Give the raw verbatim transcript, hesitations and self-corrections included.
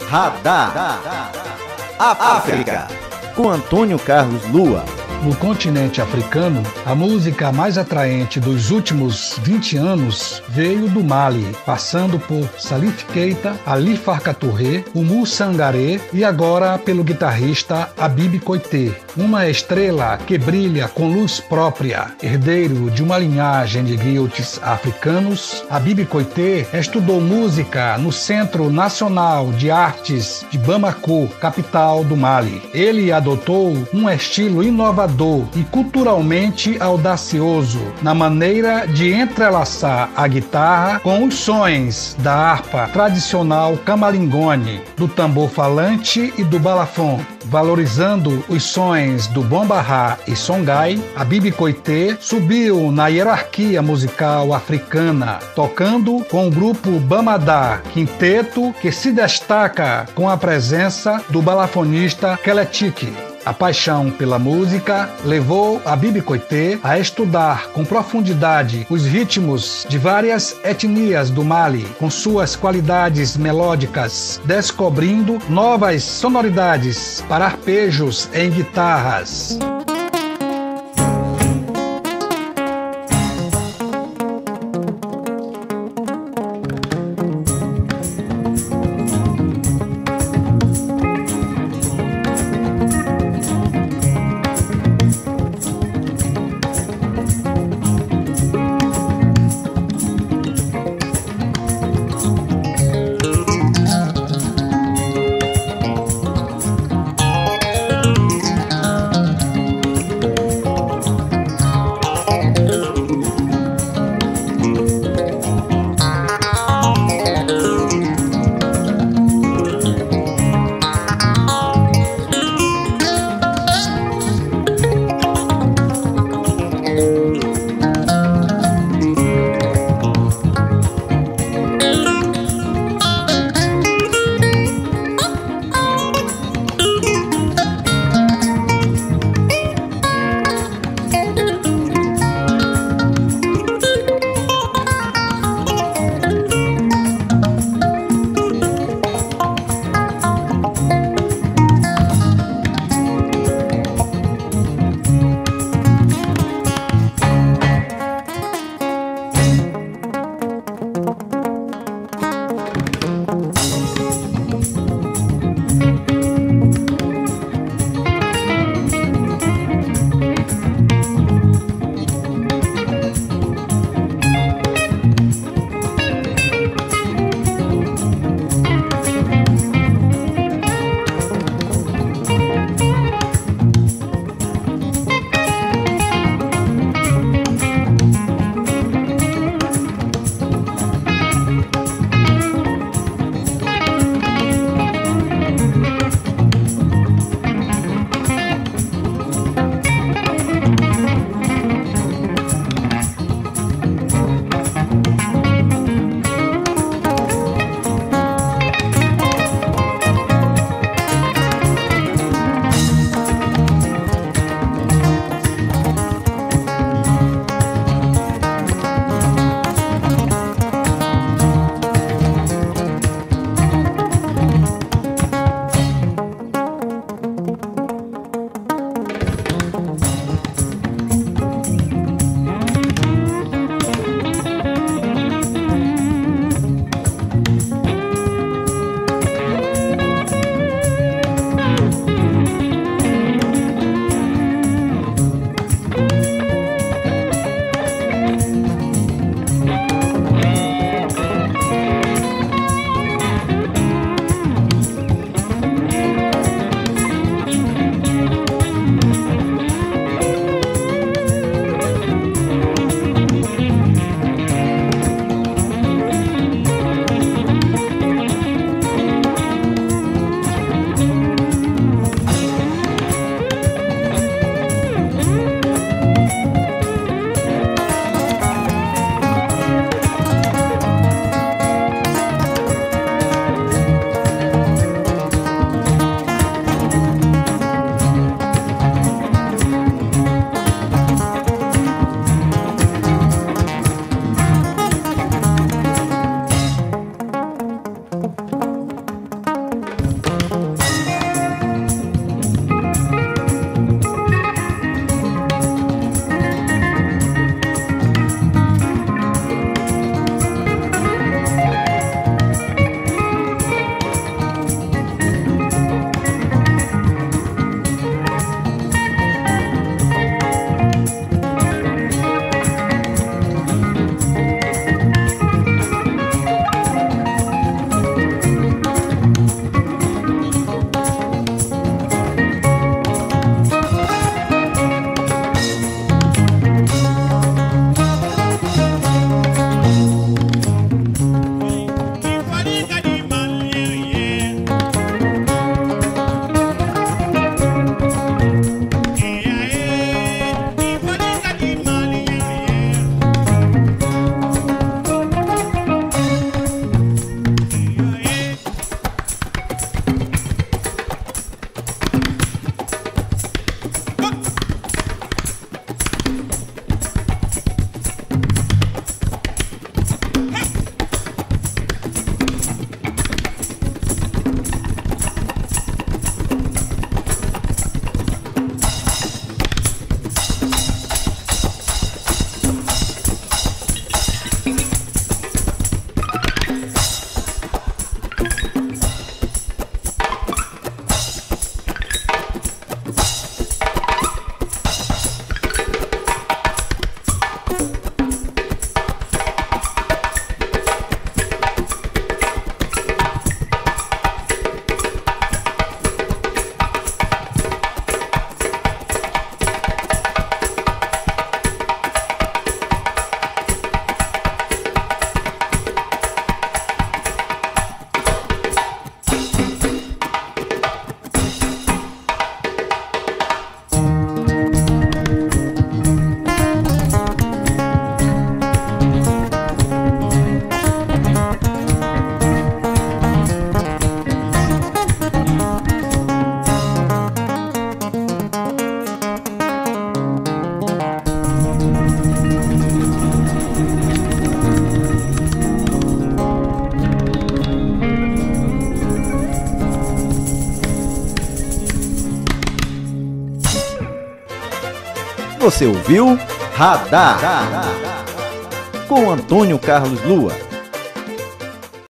Radar África, com Antônio Carlos Lua. No continente africano, a música mais atraente dos últimos vinte anos veio do Mali, passando por Salif Keita, Ali Farka Touré, Oumou Sangaré e agora pelo guitarrista Habib Koité, uma estrela que brilha com luz própria. Herdeiro de uma linhagem de griotes africanos, Habib Koité estudou música no Centro Nacional de Artes de Bamako, capital do Mali. Ele adotou um estilo inovador e culturalmente audacioso na maneira de entrelaçar a guitarra com os sons da harpa tradicional camalingone, do tambor falante e do balafon. Valorizando os sons do bombarrá e songhai, Habib Koité subiu na hierarquia musical africana, tocando com o grupo Bamada, quinteto que se destaca com a presença do balafonista Keletik. A paixão pela música levou Habib Koité a estudar com profundidade os ritmos de várias etnias do Mali, com suas qualidades melódicas, descobrindo novas sonoridades para arpejos em guitarras. Você ouviu Radar com Antônio Carlos Lua.